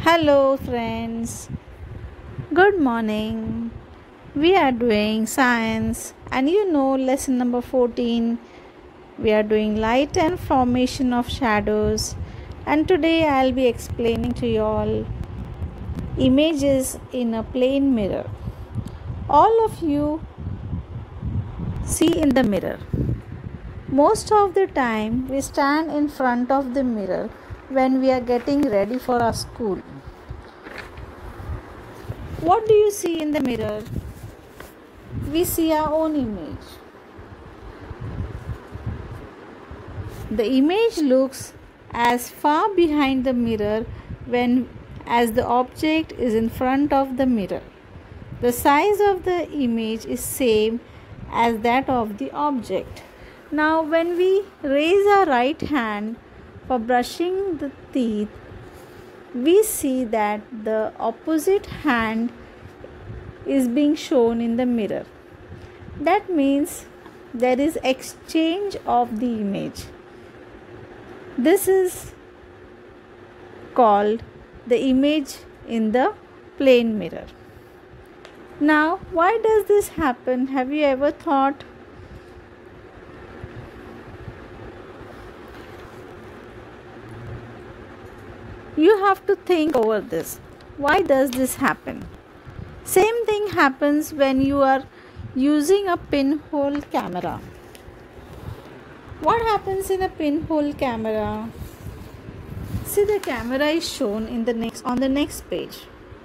Hello, friends. Good morning. We are doing science, and lesson number 14. We are doing light and formation of shadows, and today I'll be explaining to you all images in a plane mirror. All of you see in the mirror. Most of the time, we stand in front of the mirror when we are getting ready for our school. What do you see in the mirror? We see our own image. The image looks as far behind the mirror as the object is in front of the mirror. The size of the image is same as that of the object. Now when we raise our right hand for brushing the teeth, we see that the opposite hand is being shown in the mirror. That means there is exchange of the image. This is called the image in the plane mirror. Now, why does this happen? Have you ever thought? You have to think over this. Why does this happen? Same thing happens when you are using a pinhole camera. What happens in a pinhole camera? See, the camera is shown on the next page.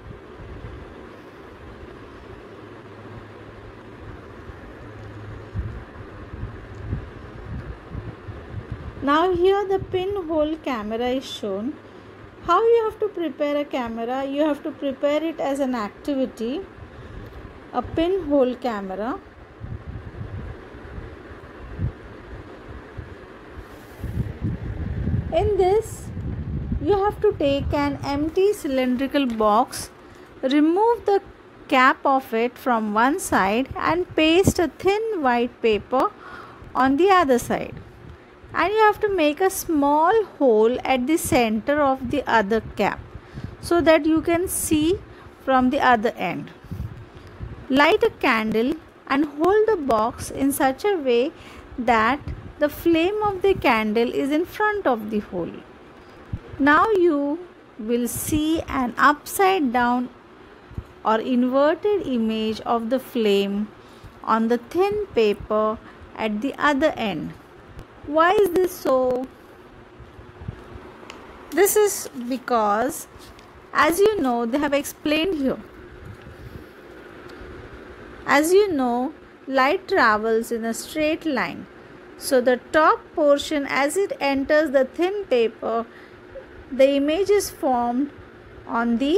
Now here the pinhole camera is shown. How you have to prepare a camera? You have to prepare it as an activity, a pinhole camera. In this, you have to take an empty cylindrical box, remove the cap of it from one side and paste a thin white paper on the other side. And you have to make a small hole at the center of the other cap so that you can see from the other end. Light a candle and hold the box in such a way that the flame of the candle is in front of the hole. Now you will see an upside down or inverted image of the flame on the thin paper at the other end. Why is this so? This is because, as you know, they have explained here. As you know, light travels in a straight line. So the top portion, as it enters the thin paper, the image is formed on the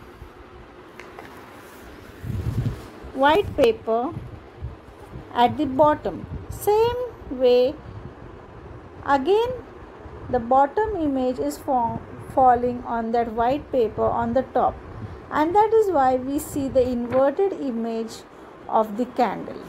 white paper at the bottom. Same way, again, the bottom image is falling on that white paper on the top, and that is why we see the inverted image of the candle.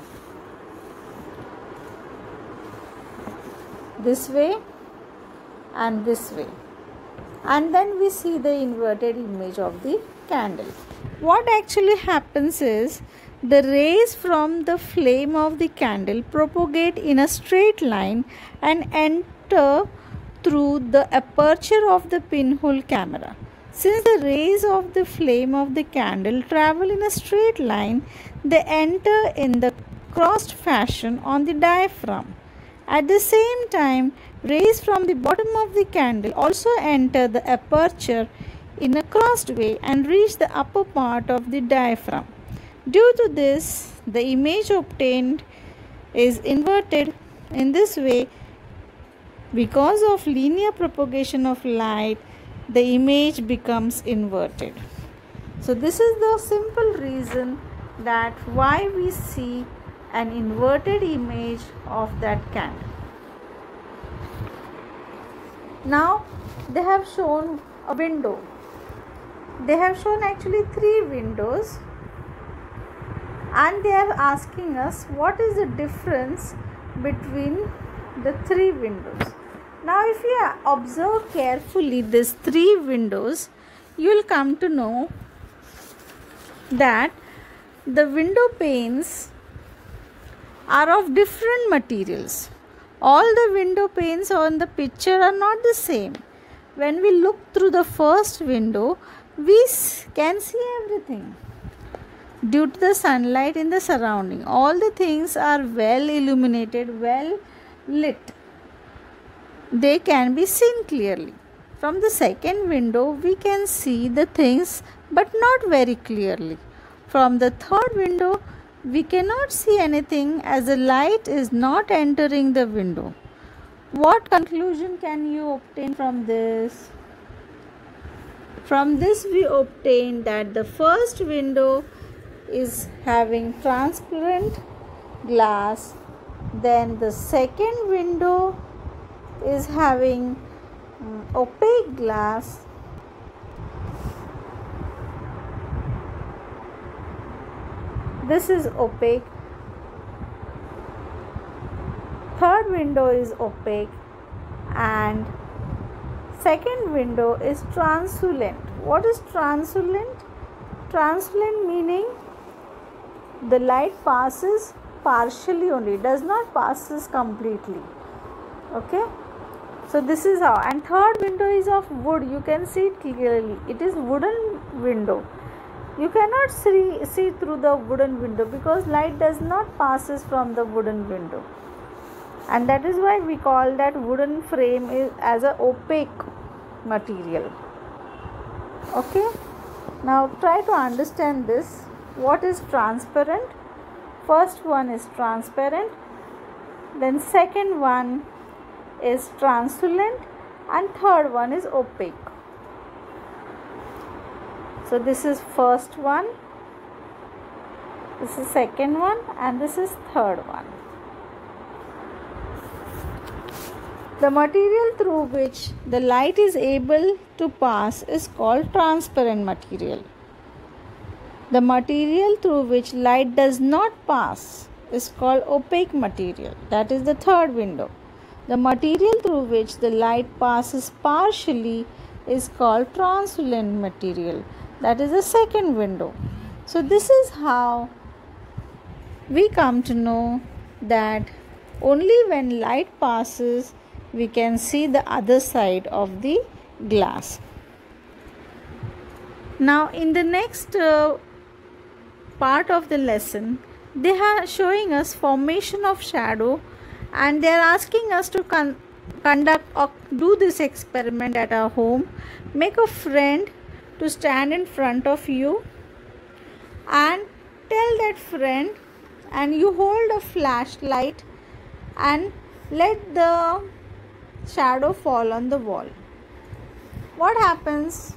This way and this way, and then we see the inverted image of the candle. What actually happens is the rays from the flame of the candle propagate in a straight line and enter through the aperture of the pinhole camera. Since the rays of the flame of the candle travel in a straight line, they enter in the crossed fashion on the diaphragm. At the same time, rays from the bottom of the candle also enter the aperture in a crossed way and reach the upper part of the diaphragm. Due to this, the image obtained is inverted. In this way, because of linear propagation of light, the image becomes inverted. So this is the simple reason that why we see an inverted image of that candle. Now they have shown a window. They have shown actually 3 windows, and they are asking us what is the difference between the 3 windows. Now if you observe carefully these 3 windows, you will come to know that the window panes are of different materials. All the window panes on the picture are not the same. When we look through the first window, we can see everything. Due to the sunlight in the surrounding, all the things are well illuminated, well lit. They can be seen clearly. From the second window, we can see the things but not very clearly. From the third window, we cannot see anything as the light is not entering the window. What conclusion can you obtain from this? From this we obtain that the first window is having transparent glass, then the second window is having opaque glass, this is opaque, third window is opaque, and second window is translucent. What is translucent? Translucent meaning the light passes partially only, does not passes completely. Okay, so this is how. And third window is of wood. You can see it clearly. It is wooden window. You cannot see through the wooden window because light does not passes from the wooden window, and that is why we call that wooden frame as a opaque material. Okay, now try to understand this. What is transparent? First one is transparent, then second one is translucent, and third one is opaque. So this is first one, this is second one, and this is third one. The material through which the light is able to pass is called transparent material. The material through which light does not pass is called opaque material. That is the third window. The material through which the light passes partially is called translucent material. That is the second window. So this is how we come to know that only when light passes we can see the other side of the glass. Now in the next part of the lesson, they are showing us formation of shadow, and they are asking us to conduct or do this experiment at our home. Make a friend to stand in front of you and tell that friend, and you hold a flashlight and let the shadow fall on the wall. What happens?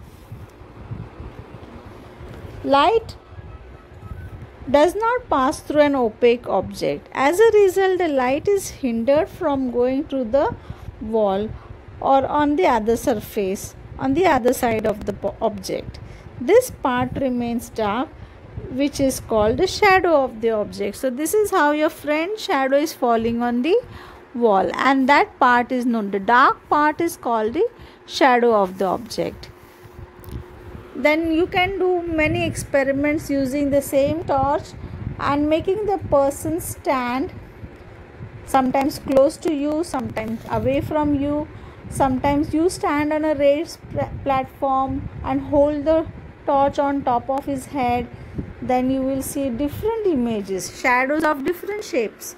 Light does not pass through an opaque object. As a result, the light is hindered from going through the wall or on the other surface, on the other side of the object. This part remains dark, which is called the shadow of the object. So this is how your friend's shadow is falling on the wall, and that part is known. The dark part is called the shadow of the object. Then you can do many experiments using the same torch and making the person stand sometimes close to you, sometimes away from you. Sometimes you stand on a raised platform and hold the torch on top of his head. Then you will see different images, shadows of different shapes.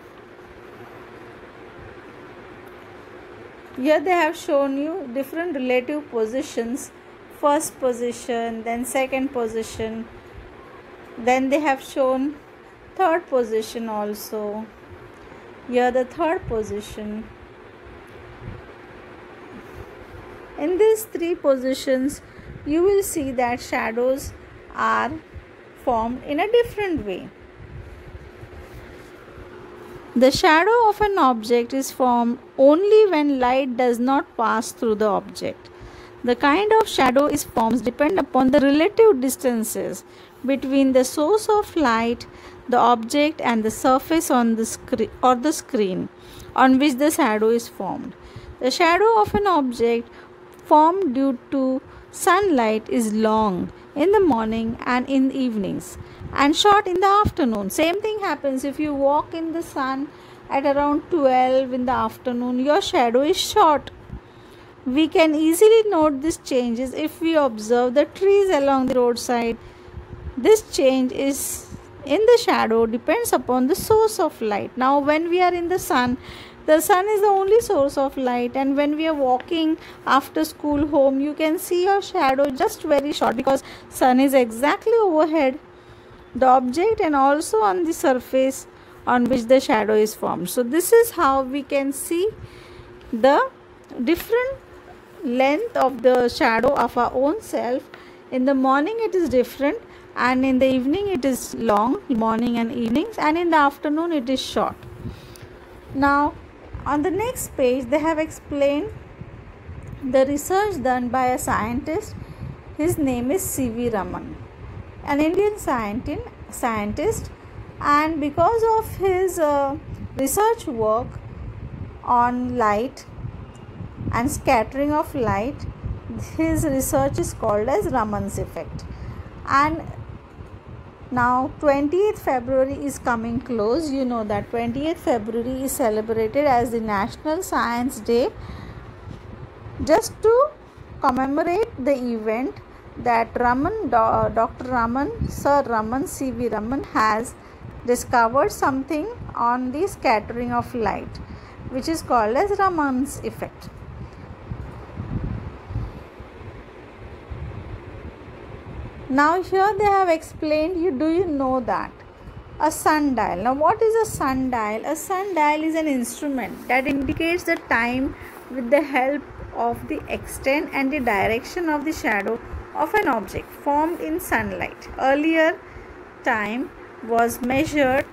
Here they have shown you different relative positions. First position, then second position, then they have shown third position also. Here the third position. In these three positions, you will see that shadows are formed in a different way. The shadow of an object is formed only when light does not pass through the object. The kind of shadow is formed depend upon the relative distances between the source of light, the object, and the surface on the screen on which the shadow is formed. The shadow of an object formed due to sunlight is long in the morning and in the evenings and short in the afternoon. Same thing happens if you walk in the sun at around 12 in the afternoon, your shadow is short. We can easily note these changes if we observe the trees along the roadside. This change is in the shadow depends upon the source of light. Now when we are in the sun is the only source of light, and when we are walking after school home, you can see your shadow just very short because sun is exactly overhead the object and also on the surface on which the shadow is formed. So this is how we can see the different length of the shadow of our own self. In the morning it is different, and in the evening it is long, morning and evenings, and in the afternoon it is short. Now on the next page they have explained the research done by a scientist. His name is C.V. Raman, an Indian scientist, and because of his research work on light and scattering of light, his research is called as Raman's effect. And now 20th February is coming close. You know that 20th February is celebrated as the National Science Day, just to commemorate the event that Dr. Raman, Sir Raman, C.V. Raman has discovered something on the scattering of light, which is called as Raman's effect. Now here they have explained, do you know that a sundial? Now what is a sundial? A sundial is an instrument that indicates the time with the help of the extent and the direction of the shadow of an object formed in sunlight. Earlier time was measured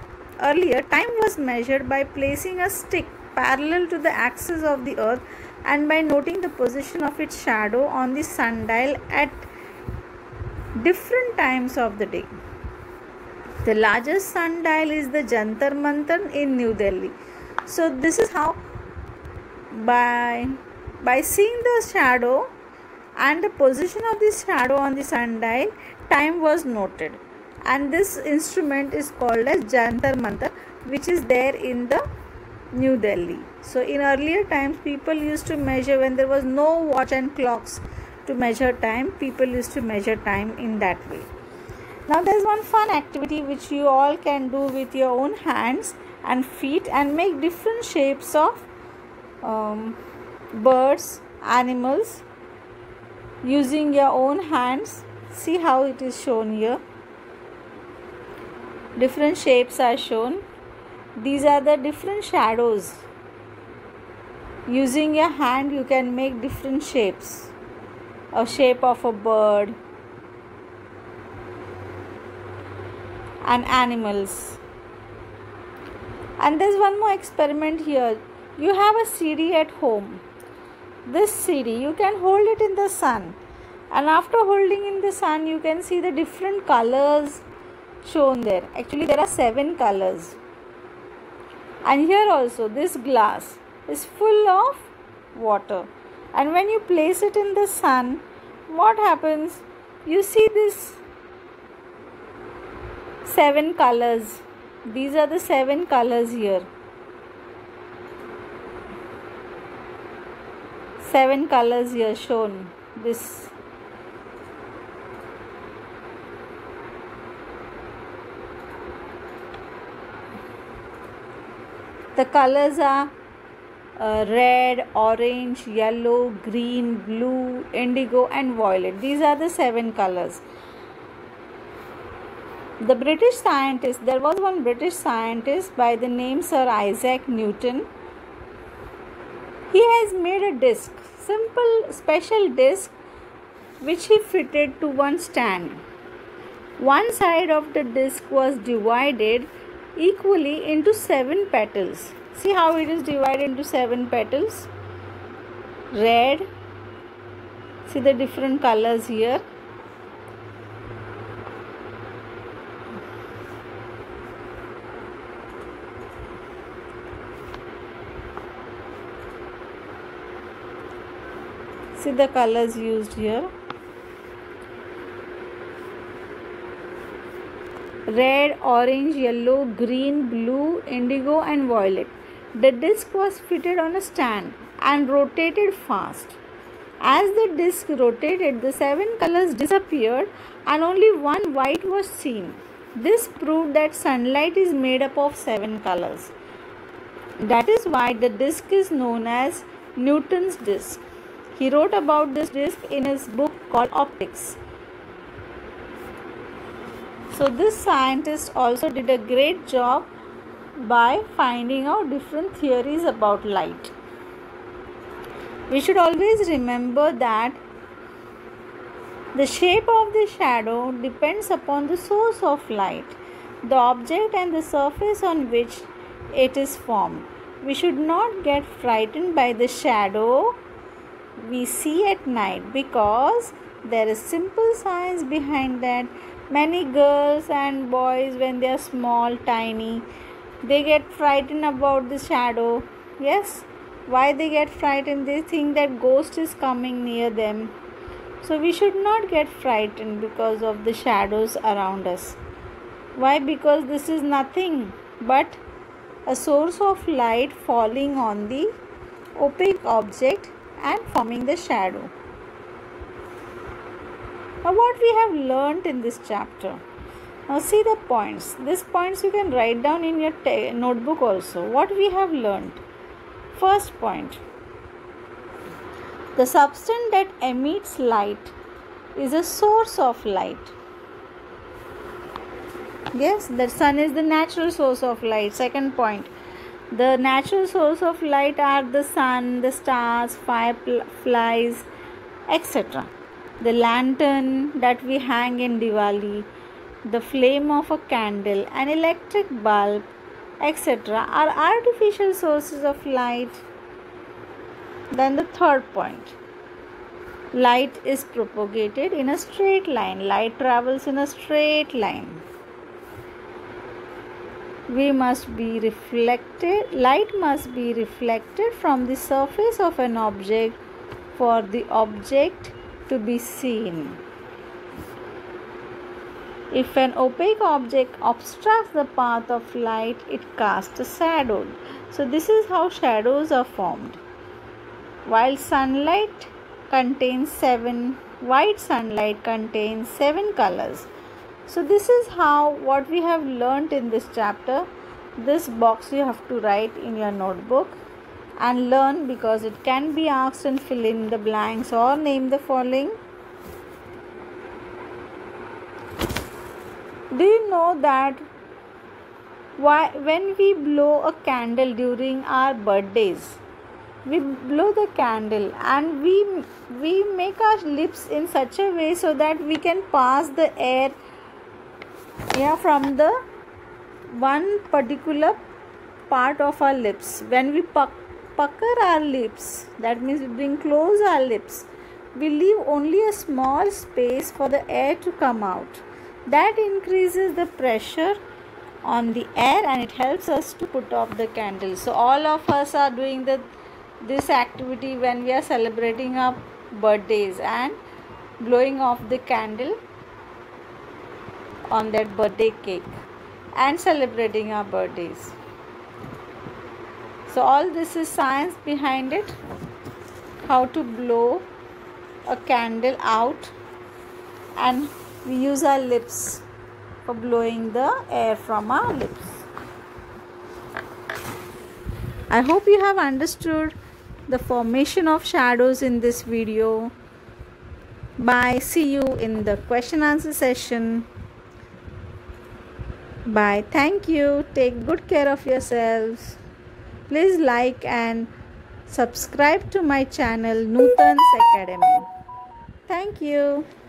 by placing a stick parallel to the axis of the earth and by noting the position of its shadow on the sundial at different times of the day. The largest sundial is the Jantar Mantar in New Delhi. So this is how by seeing the shadow and the position of the shadow on the sundial, time was noted, and this instrument is called as Jantar Mantar, which is there in the New Delhi. So in earlier times, people used to measure when there was no watch and clocks to measure time. People used to measure time in that way. Now there is one fun activity which you all can do with your own hands and feet and make different shapes of birds, animals using your own hands. See how it is shown here. Different shapes are shown. These are the different shadows. Using your hand you can make different shapes. A shape of a bird and animals. And there's one more experiment here. You have a CD at home. This CD, you can hold it in the sun, and after holding in the sun you can see the different colors shown there. Actually there are 7 colors. And here also this glass is full of water, and when you place it in the sun, what happens? You see this 7 colors. These are the 7 colors here. 7 colors here shown. This the colors are red, orange, yellow, green, blue, indigo and violet. These are the 7 colors. There was one British scientist by the name Sir Isaac Newton. He has made a disc, simple special disc, which he fitted to one stand. One side of the disc was divided equally into 7 petals. See how it is divided into 7 petals. Red. See the different colors here. See the colors used here. red, orange, yellow, green, blue, indigo, and violet. The disc was fitted on a stand and rotated fast. As the disc rotated, the 7 colors disappeared and only one white was seen. This proved that sunlight is made up of 7 colors. That is why the disc is known as Newton's disc. He wrote about this disc in his book called Optics. So this scientist also did a great job by finding out different theories about light. We should always remember that the shape of the shadow depends upon the source of light, the object and the surface on which it is formed. We should not get frightened by the shadow we see at night, because there is simple science behind that. Many girls and boys, when they are small, tiny, they get frightened about the shadow. Yes, why they get frightened? They think that ghost is coming near them. So we should not get frightened because of the shadows around us. Why? Because this is nothing but a source of light falling on the opaque object and forming the shadow. Now what we have learnt in this chapter. Now see the points. These points you can write down in your notebook also. What we have learnt. First point. The substance that emits light is a source of light. Yes, the sun is the natural source of light. Second point. The natural source of light are the sun, the stars, fireflies, etc. The lantern that we hang in Diwali, the flame of a candle, an electric bulb, etc. are artificial sources of light. Then the third point. Light is propagated in a straight line. Light travels in a straight line. Light must be reflected from the surface of an object for the object to be seen. If an opaque object obstructs the path of light, it casts a shadow. So this is how shadows are formed. While sunlight contains 7, white sunlight contains 7 colors. So this is how what we have learnt in this chapter. This box you have to write in your notebook and learn, because it can be asked and fill in the blanks or name the following. Do you know that when we blow a candle during our birthdays, we blow the candle and we make our lips in such a way so that we can pass the air from the one particular part of our lips. When we pucker our lips, that means we bring close our lips, we leave only a small space for the air to come out. That increases the pressure on the air and it helps us to put off the candle. So all of us are doing this activity when we are celebrating our birthdays and blowing off the candle on that birthday cake and celebrating our birthdays. So all this is science behind it, how to blow a candle out, and we use our lips for blowing the air from our lips. I hope you have understood the formation of shadows in this video. Bye. See you in the question answer session. Bye. Thank you. Take good care of yourselves. Please like and subscribe to my channel Nutan's Academy. Thank you.